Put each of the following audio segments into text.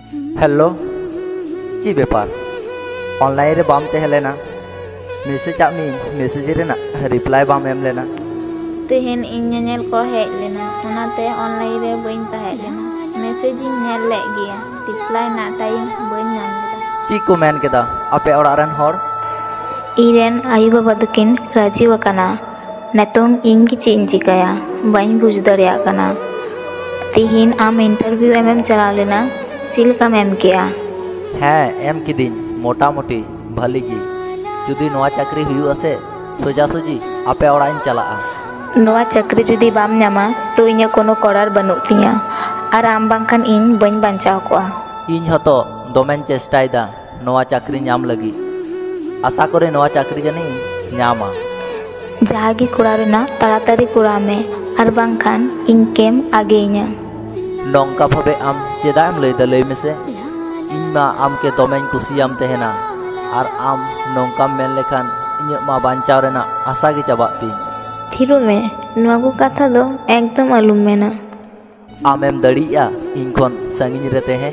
Hello ची बेपार online रे बाम तहे लेना मैसेज आमी मैसेज रेना रिप्लाई बाम एम लेना तेहन इन नेल को हेज लेना ओनाते ऑनलाइन रे बइन तहे लेना मैसेज इन नेल ले गया रिप्लाई ना टाइम बइन नाम लेदा ची को मेन केदा आपे ओड़ा रन हर इरेन आयु बाबा दकिन राजी वकाना नेतोंग इन की चीन चिकाया बइन बुझ दरिया कना तिहिन आम इंटरव्यू एम चला लेना चिल का एम किया हाँ एम किदिन मोटा मोटी भली गी जुदी नवा चाकरी हुई असे सोजा सोजी आपे ओड़ा इन चला नवा चाकरी जुदी बाम न्यामा तो इन्या कोनो करार बनुक तिया आर आम बांखान इन बइन बांचाव कोआ इन हतो दोमेन चेष्टाइदा नवा चाकरी न्याम लगी आशा करे नवा चाकरी जनी न्यामा जहागी कुड़ा रेना ताड़ाताड़ी कुड़ा में आर बांखान इनकेम आगे इन्या नौका भावे आम चेदाम लैदा लै मेसे इन मा आम के दोमेन कुसियाम तेहना आर आम नौका मेन लेखान इन्या मा बांचाव रेना आशा गे चाबाती थिरु में नुआगु कथा दो एकदम अलुम मेना आमेम दड़िया इन खन संगिन रे तेहे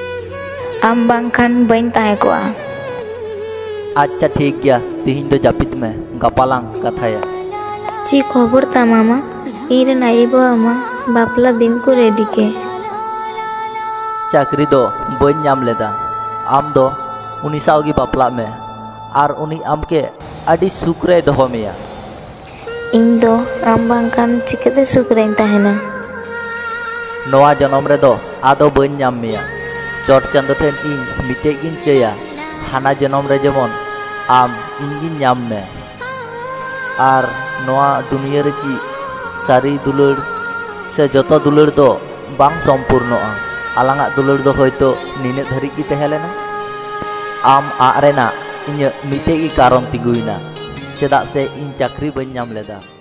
आम बांखान बइन ताहे कोआ अच्छा ठीक गया तिहिन दो जापित में गपालांग कथाया ची खबर ता मामा इरे नाइबो आमा बापला दिन को रेडी के चाकरी दो बइन नाम लेदा आम दो उनी सावगी बापला में आर उनी आम के अडी सुकरे दोहो मेया इन दो आम बांखान चिकते सुकरेन ताहेना नवा जनम रे दो आदो बइन नाम मेया चोट चंदो थेन इन मिटे गिन चया हाना जनम रे जेमन आम इंगिन नाम में आर नवा दुनिया रे ची सारी दुलड़ से जतो दुलड़ दो बांग संपूर्णोआ आलांगा दुलड़ दो होयतो निने धरी की तहेलेना आम आरेना इन मिटे की कारण तिगुइना चेदा से इन चाकरी बइन नाम लेदा।